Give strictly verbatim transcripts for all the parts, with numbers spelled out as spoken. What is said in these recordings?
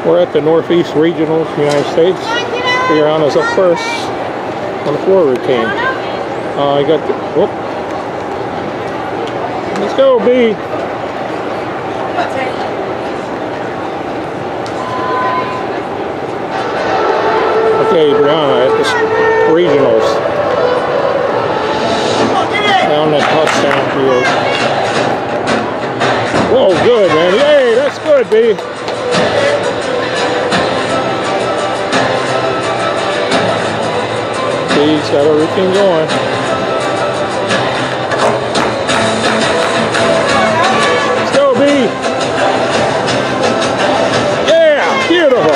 We're at the Northeast Regionals, United States. Brianna's up first on the floor routine. Uh, I got the, whoop. Let's go, B. Okay, Brianna at the Regionals. Down that touchdown field. Whoa, good, man. Hey, that's good, B. He's got a routine going. Let's go, B. Yeah, beautiful.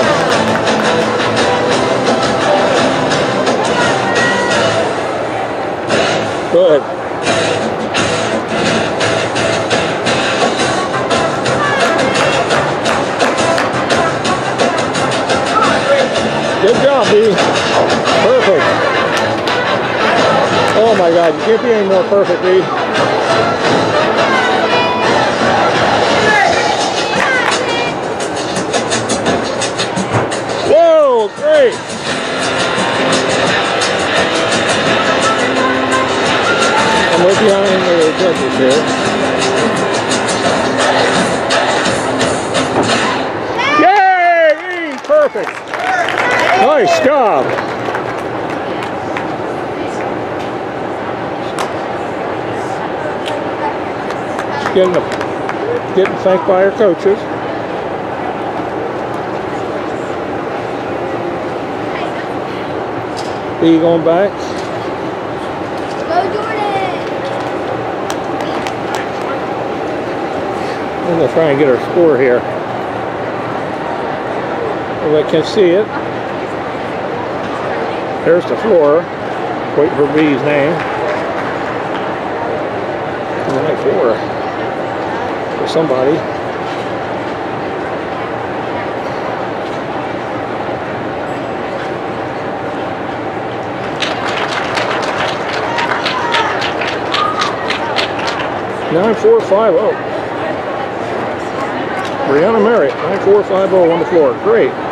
Good. Good job, B. Perfect. Oh my God, you can't be any more perfect, B. Whoa, great. I'm right behind the judges here. Yay, B, perfect. Nice job. Getting, a, getting thanked by our coaches. B going back. Go Jordan! I'm going to try and get our score here. If I can see it. There's the floor. Wait for B's name. ninety-four. For somebody. nine four five zero. Brianna Merritt, nine four five zero on the floor. Great.